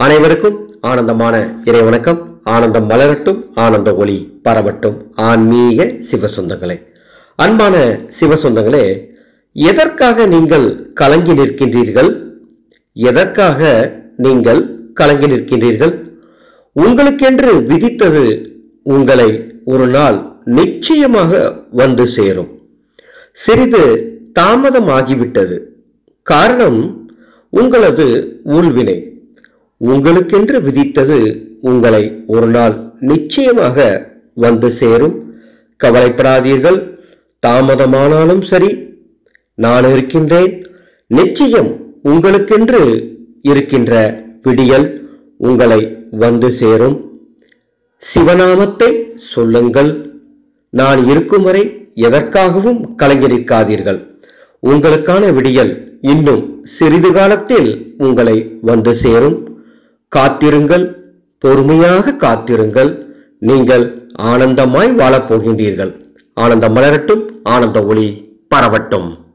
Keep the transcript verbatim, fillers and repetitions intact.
அனைவருக்கும் ஆனந்தமான இறை வணக்கம். ஆனந்தம் மலரட்டும், ஆனந்த ஒளி பரவட்டும். ஆன்மீக சிவசொந்தங்களே, அன்பான சிவசொந்தங்களே, எதற்காக நீங்கள் கலங்கி நிற்கின்றீர்கள்? எதற்காக நீங்கள் கலங்கி நிற்கின்றீர்கள்? உங்களுக்கென்று விதித்தது உங்களை ஒரு நாள் நிச்சயமாக வந்து சேரும். சிறிது தாமதமாகிவிட்டது. காரணம் உங்களது ஊழ்வினை. உங்களுக்கென்று விதித்தது உங்களை ஒரு நாள் நிச்சயமாக வந்து சேரும். கவலைப்படாதீர்கள். தாமதமானாலும் சரி, நான் இருக்கின்றேன். நிச்சயம் உங்களுக்கென்று இருக்கின்ற விடியல் உங்களை வந்து சேரும். சிவநாமத்தை சொல்லுங்கள். நான் இருக்கும் வரை எதற்காகவும் கலங்கி நிற்காதீர்கள். உங்களுக்கான விடியல் இன்னும் சிறிது காலத்தில் உங்களை வந்து சேரும். காத்திருங்கள், பொறுமையாக காத்திருங்கள். நீங்கள் ஆனந்தமாய் வாழப் போகின்றீர்கள். ஆனந்தம் மலரட்டும், ஆனந்த ஒளி பரவட்டும்.